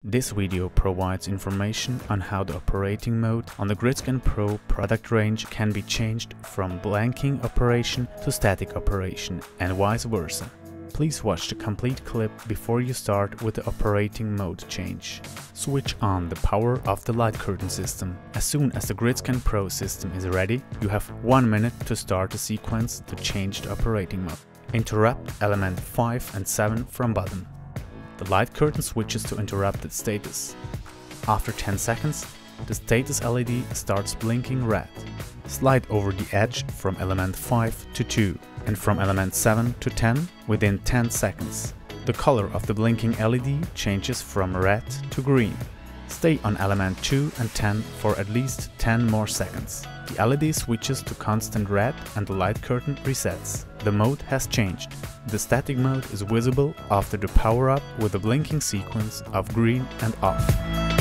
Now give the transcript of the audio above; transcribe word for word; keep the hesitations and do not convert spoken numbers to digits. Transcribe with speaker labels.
Speaker 1: This video provides information on how the operating mode on the Gridscan Pro product range can be changed from blanking operation to static operation and vice versa. Please watch the complete clip before you start with the operating mode change. Switch on the power of the light curtain system. As soon as the Gridscan Pro system is ready, you have one minute to start the sequence to change the operating mode. Interrupt element five and seven from button. The light curtain switches to interrupted status. After ten seconds, the status L E D starts blinking red. Slide over the edge from element five to two and from element seven to ten within ten seconds. The color of the blinking L E D changes from red to green. Stay on element two and ten for at least ten more seconds. The L E D switches to constant red and the light curtain resets. The mode has changed. The static mode is visible after the power up with a blinking sequence of green and off.